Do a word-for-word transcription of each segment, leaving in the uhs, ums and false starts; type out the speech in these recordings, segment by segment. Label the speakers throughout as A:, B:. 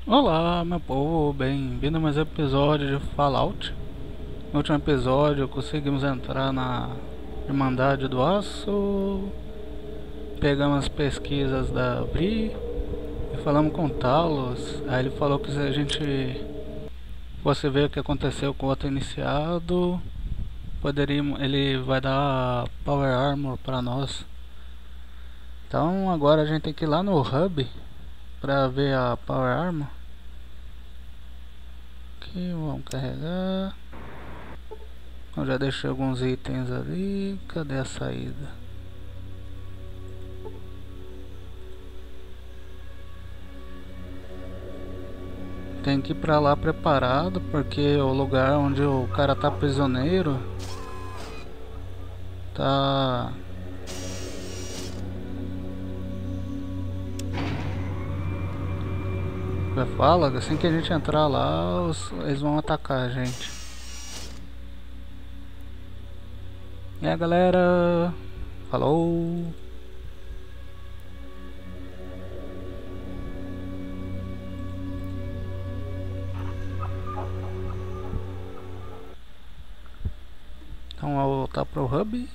A: Olá, meu povo, bem-vindo a mais um episódio de Fallout. No último episódio conseguimos entrar na Irmandade do Aço, pegamos as pesquisas da Bri e falamos com o Talos. Aí ele falou que se a gente fosse ver o que aconteceu com o outro iniciado, poderíamos, ele vai dar Power Armor pra nós. Então agora a gente tem que ir lá no Hub pra ver a Power Armor. Aqui, vamos carregar. Eu já deixei alguns itens ali. Cadê a saída? Tem que ir pra lá preparado, porque o lugar onde o cara tá prisioneiro tá... Fala, assim que a gente entrar lá, os, eles vão atacar a gente. E aí, galera, falou! Então vamos voltar pro hub.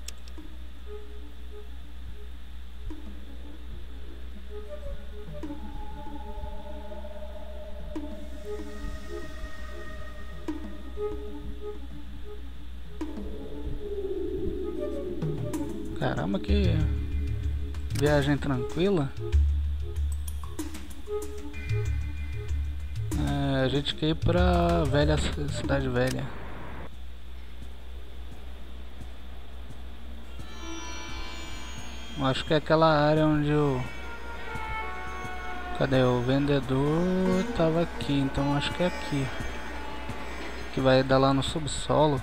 A: Caramba, que viagem tranquila. É, a gente quer ir pra velha cidade velha. Acho que é aquela área onde o... Cadê o vendedor? Tava aqui, então acho que é aqui. Que vai dar lá no subsolo.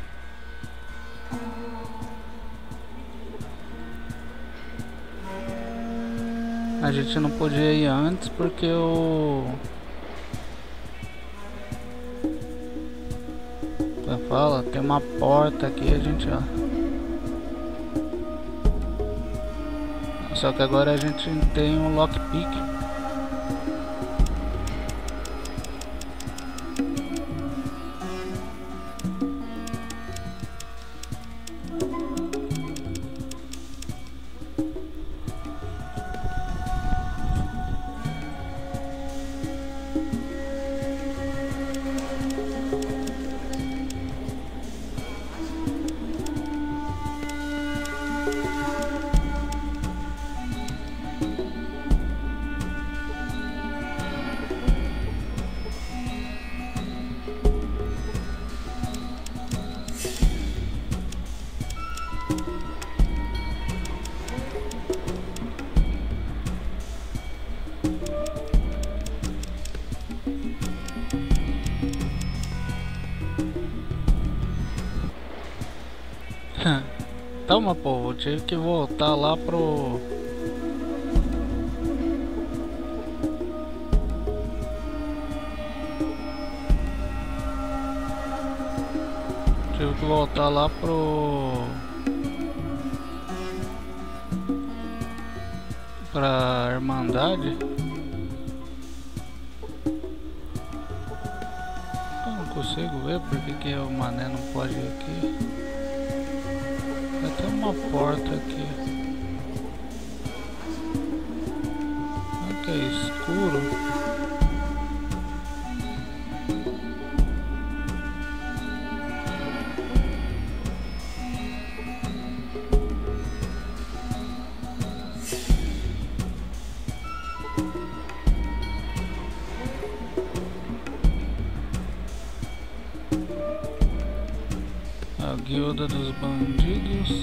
A: A gente não podia ir antes porque o... Fala, tem uma porta aqui, a gente ó. Só que agora a gente tem um lockpick. Toma, povo, tive que voltar lá pro... Tive que voltar lá pro... Pra Irmandade. Eu não consigo ver porque que o mané não pode ir aqui. Tem uma porta aqui. Que é escuro. A guilda dos bandidos.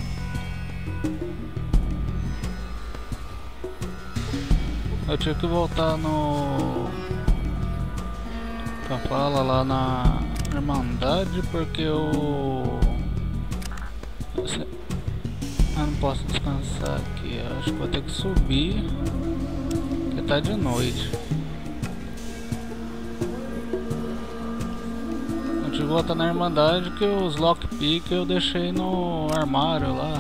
A: Eu tive que voltar no... Pra fala lá na Irmandade porque eu... Eu não posso descansar aqui, eu acho que vou ter que subir porque tá de noite. Eu tive que voltar na Irmandade que os lockpick eu deixei no armário lá.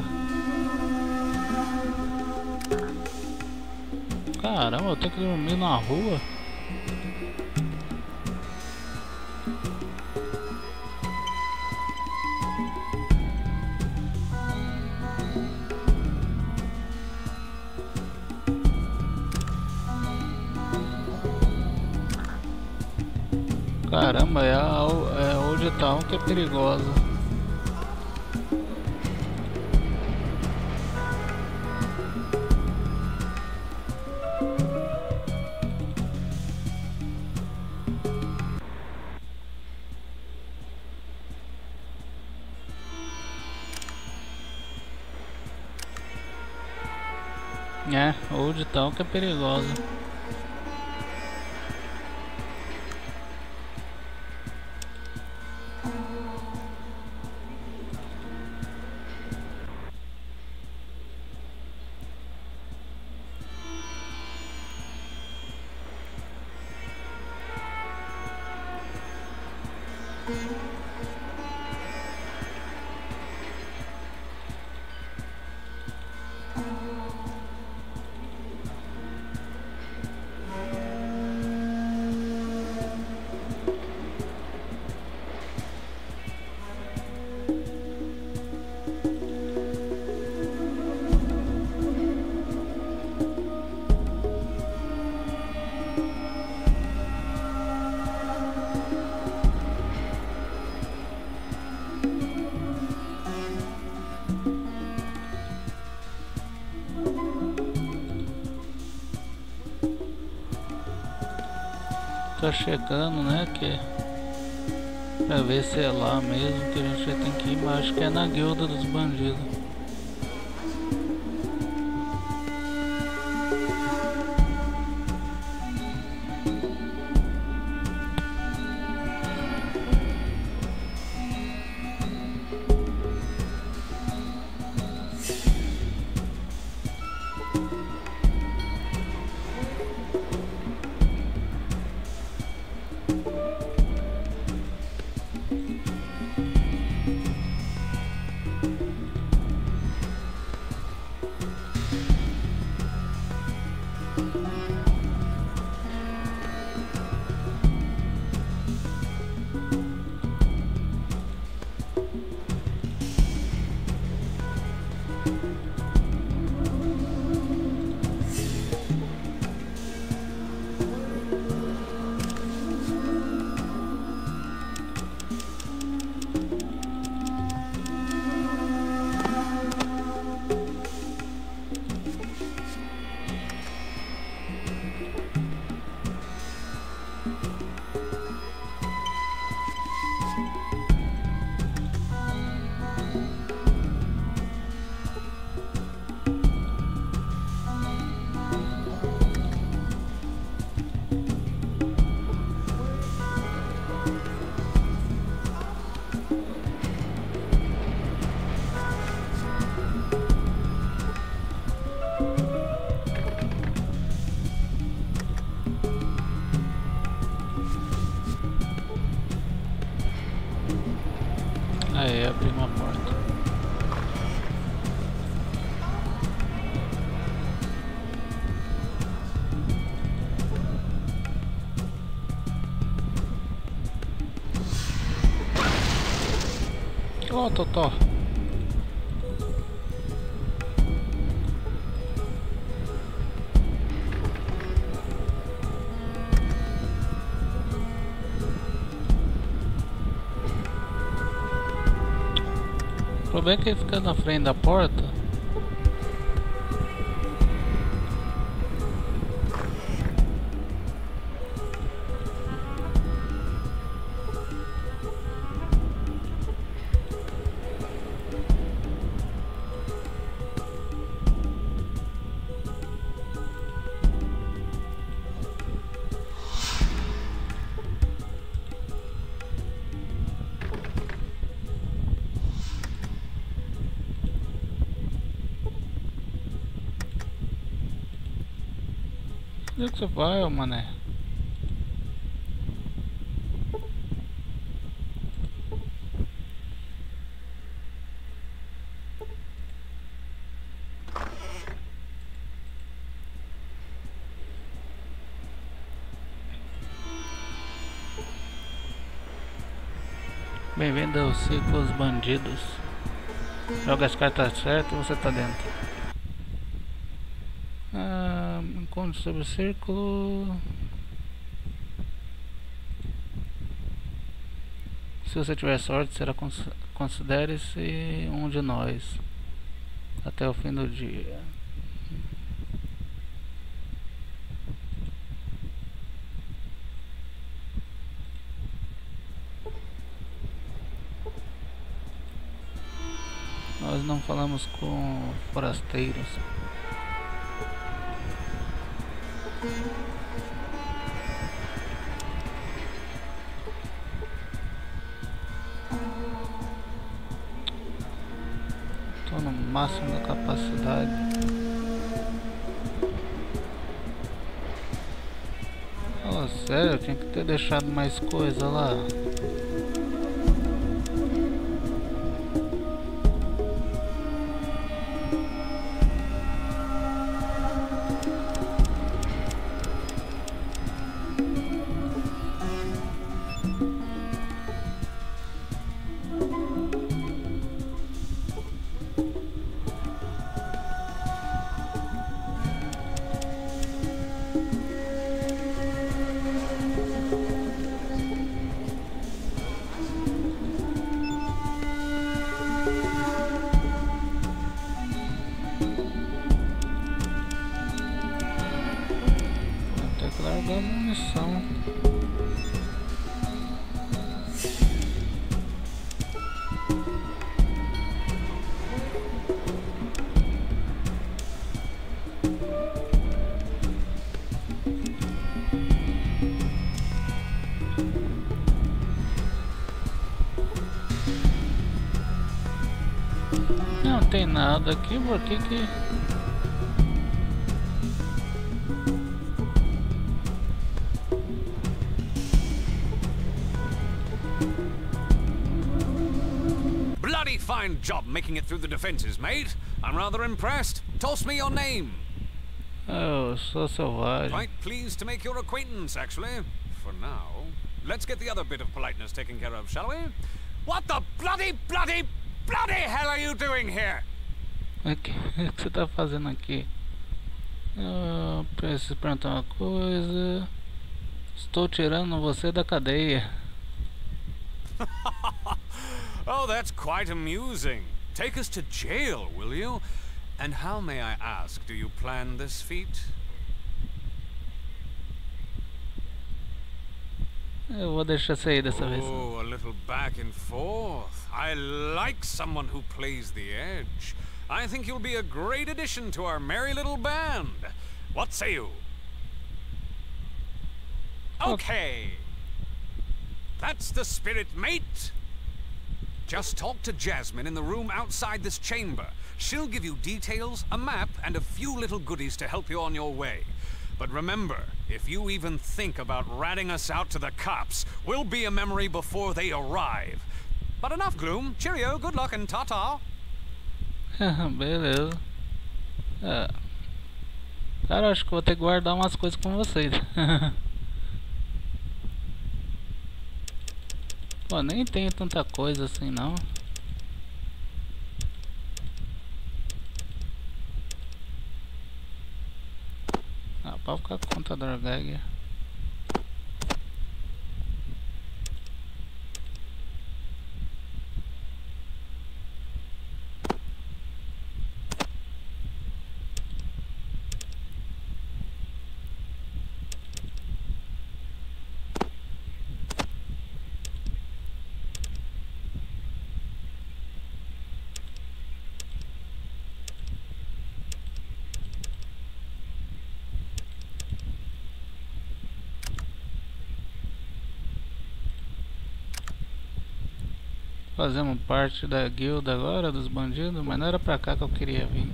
A: Caramba, eu tenho que dormir na rua. Caramba, é a, é a Old Town que é perigosa. É, Old Town que é perigosa. Tá chegando, né, que pra ver se é lá mesmo que a gente tem que ir, mas acho que é na guilda dos bandidos. Aí, abri uma porta. Ó, Totó. O problema é que ele fica na frente da porta. Onde é que você vai, ô mané? Bem-vindo ao Círculo dos Bandidos. Joga as cartas certas e você tá dentro. Ah, encontro sobre o círculo. Se você tiver sorte, será cons considere-se um de nós até o fim do dia. Nós não falamos com forasteiros. Estou no máximo da capacidade. Fala sério, eu tinha que ter deixado mais coisa lá. Largar munição. Não tem nada aqui, por que que...
B: Fine job making it through the defenses, mate. I'm rather impressed. Toss me your name.
A: Oh, sou selvagem.
B: Quite pleased to make your acquaintance, actually. For now. Let's get the other bit of politeness taken care of, shall we? What the bloody, bloody, bloody hell are you doing here?
A: O que você tá fazendo aqui? Eu preciso perguntar uma coisa. Estou tirando você da cadeia.
B: Oh, that's quite amusing. Take us to jail, will you? And how, may I ask, do you plan this feat?
A: Eu vou deixar sair dessa vez.
B: Oh, a little back and forth. I like someone who plays the edge. I think you'll be a great addition to our merry little band. What say you? Okay. That's the spirit, mate. Just talk to Jasmine in the room outside this chamber. She'll give you details, a map, and a few little goodies to help you on your way. But remember, if you even think about ratting us out to the cops, we'll be a memory before they arrive. But enough gloom. Cheerio, good luck, and ta-ta.
A: Beleza. É. Cara, acho que vou ter que guardar umas coisas com vocês. Pô, nem tem tanta coisa assim não. Ah, pode ficar com o contador Geiger. Fazemos parte da guilda agora, dos bandidos, mas não era pra cá que eu queria vir.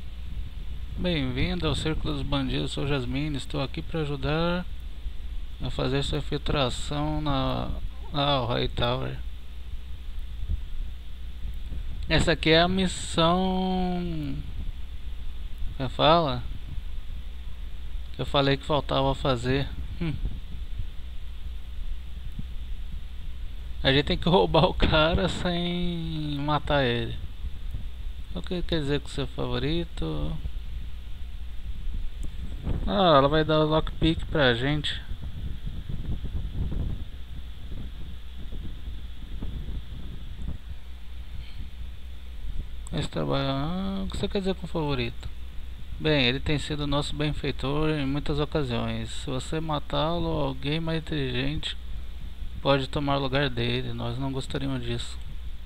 A: Bem-vindo ao Círculo dos Bandidos, sou Jasmine, estou aqui para ajudar a fazer sua infiltração na ah, Hightower. Essa aqui é a missão. Você fala? Que eu falei que faltava fazer. Hum. A gente tem que roubar o cara sem matar ele. O que quer dizer com seu favorito? Ah, ela vai dar o lockpick pra gente. Esse trabalho. Ah, o que você quer dizer com favorito? Bem, ele tem sido nosso benfeitor em muitas ocasiões. Se você matá-lo, alguém mais inteligente pode tomar o lugar dele. Nós não gostaríamos disso.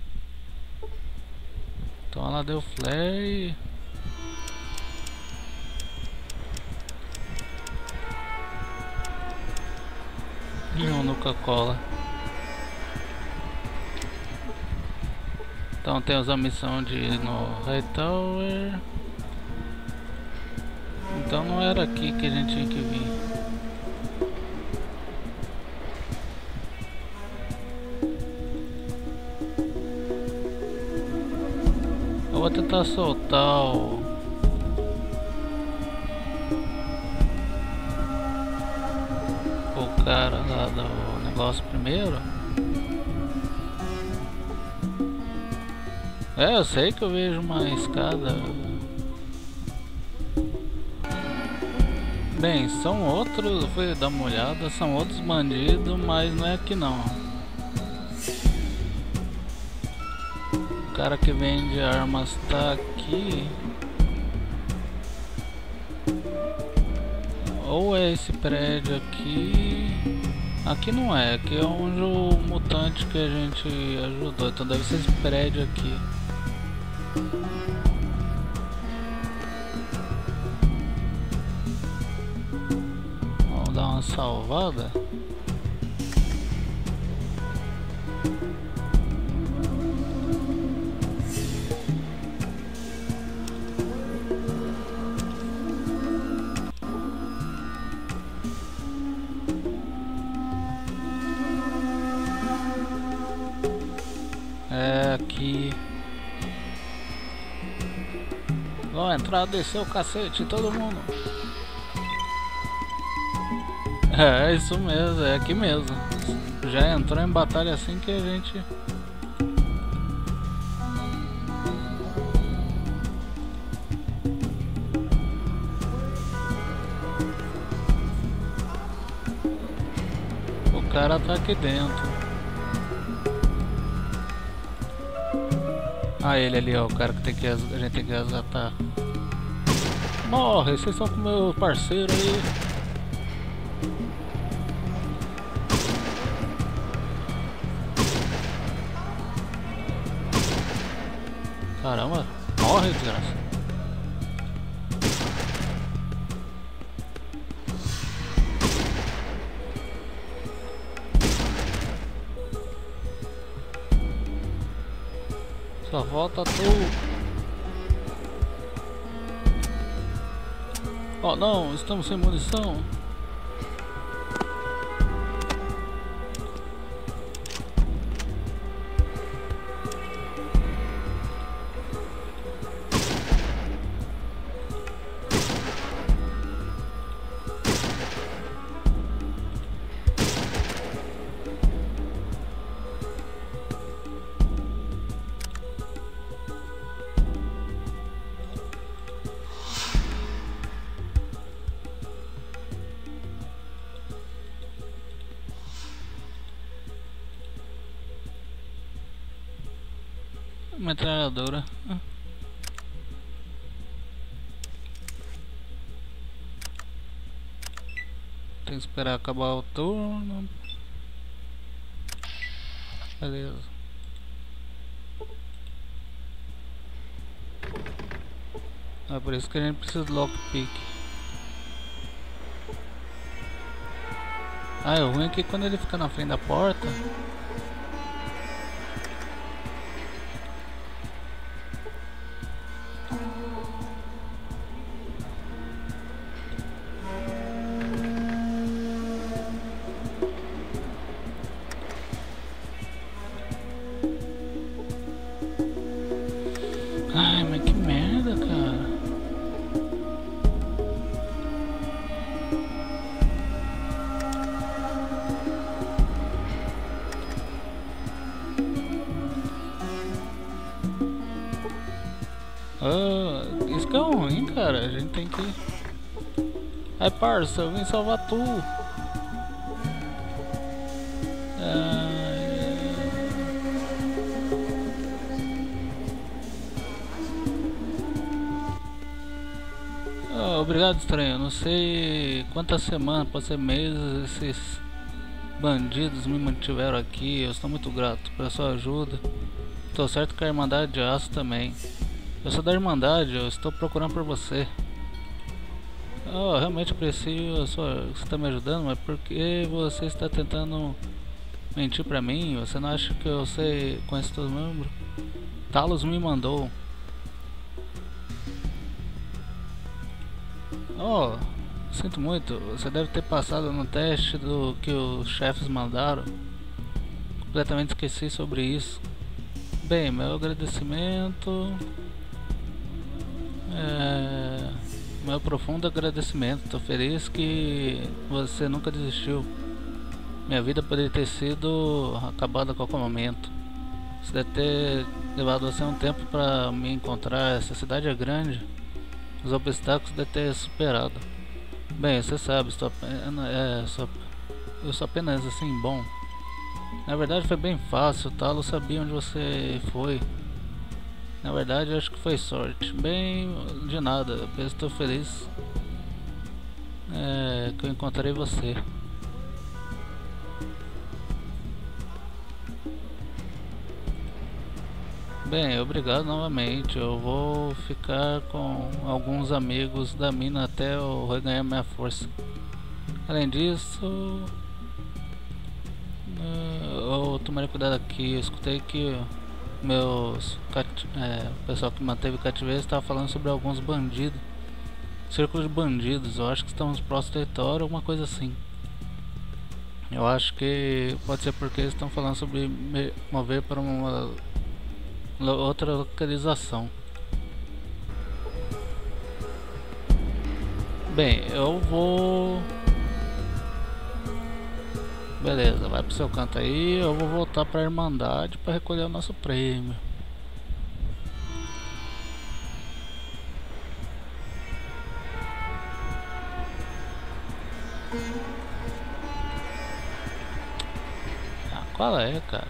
A: Então ela deu flare. Não, nunca cola. Então temos a missão de ir no Hightower. Então não era aqui que a gente tinha que vir. Eu vou tentar soltar o... o cara lá do negócio primeiro. É, eu sei que eu vejo uma escada. Bem, são outros, eu fui dar uma olhada, são outros bandidos, mas não é aqui não. O cara que vende armas tá aqui. Ou é esse prédio aqui. Aqui não é, aqui é onde o mutante que a gente ajudou, então deve ser esse prédio aqui. Vamos dar uma salvada. É aqui. Vamos entrar, descer o cacete, todo mundo. É, isso mesmo, é aqui mesmo. Já entrou em batalha assim que a gente... O cara tá aqui dentro. Ah, ele ali, ó, o cara que tem que a gente tem que resgatar. Morre, vocês estão com meu parceiro aí. Caramba, morre, desgraça. Só volta tu. Oh não, estamos sem munição. Metralhadora. Ah. Tem que esperar acabar o turno. Beleza. É por isso que a gente precisa de lockpick. Ah, é ruim é que quando ele fica na frente da porta. Ah, isso que é ruim, cara. A gente tem que... Aí, parça, eu vim salvar tu. Ah, ah, obrigado, estranho. Não sei quantas semanas, pode ser meses, esses bandidos me mantiveram aqui. Eu estou muito grato pela sua ajuda. Tô certo que a Irmandade de Aço também. Eu sou da Irmandade, eu estou procurando por você. Oh, realmente aprecio a sua... você está me ajudando, mas por que você está tentando mentir pra mim? Você não acha que eu sei, conheço todo mundo? Talos me mandou. Oh, sinto muito, você deve ter passado no teste do que os chefes mandaram. Completamente esqueci sobre isso. Bem, meu agradecimento... É... Meu profundo agradecimento. Estou feliz que você nunca desistiu. Minha vida poderia ter sido acabada a qualquer momento. Isso deve ter levado você um tempo para me encontrar. Essa cidade é grande. Os obstáculos devem ter superado. Bem, você sabe, estou apenas, é, só, eu sou apenas assim, bom. Na verdade foi bem fácil, tá? Eu sabia onde você foi. Na verdade acho que foi sorte. Bem, de nada, eu estou feliz é, que eu encontrei você. Bem, obrigado novamente. Eu vou ficar com alguns amigos da mina até eu reganhar minha força. Além disso, uh, eu tomarei cuidado aqui. Eu escutei que meus é, o pessoal que manteve cativeiro estava falando sobre alguns bandidos, círculo de bandidos. Eu acho que estamos próximo do território, alguma coisa assim. Eu acho que pode ser porque eles estão falando sobre me mover para uma outra localização. Bem, eu vou... Beleza, vai pro seu canto aí. Eu vou voltar pra Irmandade para recolher o nosso prêmio. Ah, qual é, cara?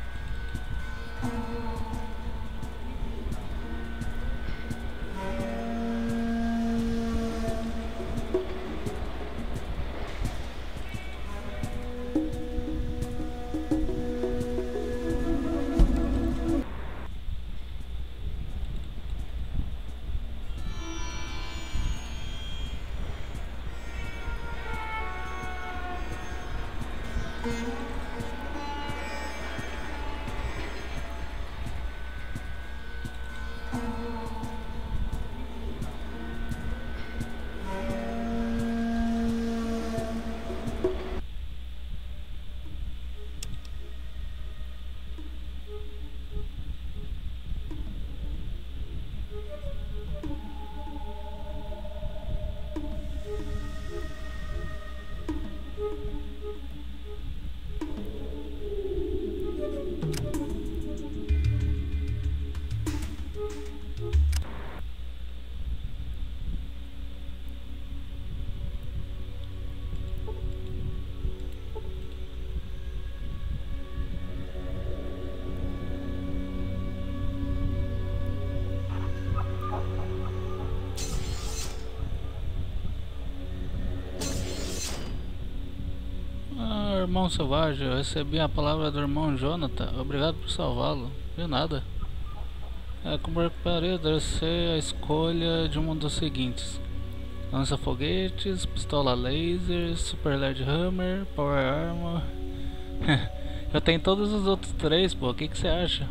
A: Irmão selvagem, eu recebi a palavra do irmão Jonathan. Obrigado por salvá-lo. De nada. É, como reparei, deve ser a escolha de um dos seguintes: lança-foguetes, pistola laser, super Led Hammer, power armor. Eu tenho todos os outros três, pô. O que que você acha?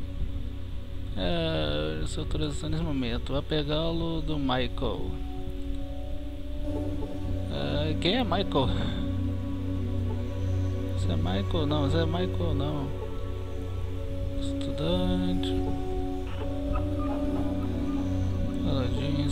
A: É, essa autorização nesse momento. Vai pegá-lo do Michael. É, quem é Michael? Você é Michael? Não, você é Michael não. Estudante. Aladdin,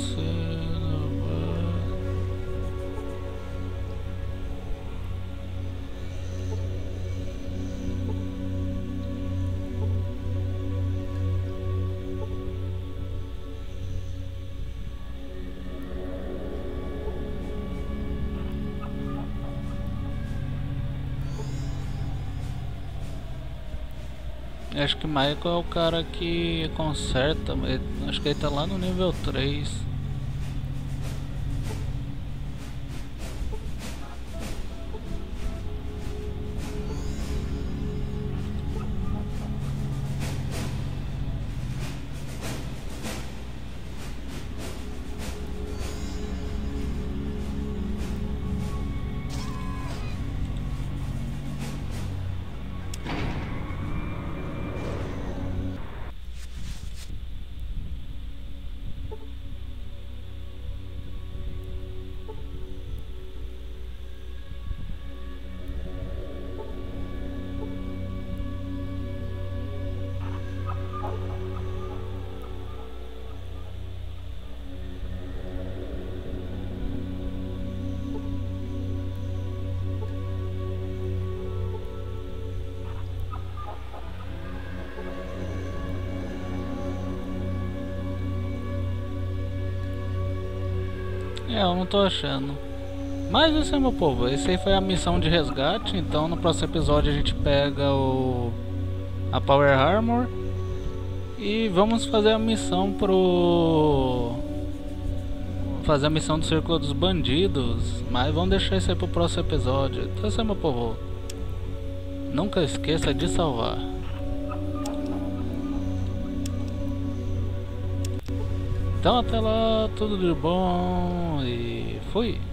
A: Acho que Michael é o cara que conserta, ele- acho que ele tá lá no nível três. É, eu não tô achando. Mas isso aí, meu povo, esse aí foi a missão de resgate. Então no próximo episódio a gente pega o a Power Armor e vamos fazer a missão pro fazer a missão do Círculo dos Bandidos. Mas vamos deixar isso aí pro próximo episódio. Então isso aí, meu povo, nunca esqueça de salvar. Então até lá, tudo de bom e fui!